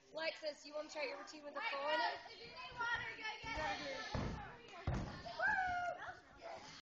Lexus, you want to try your routine with the phone?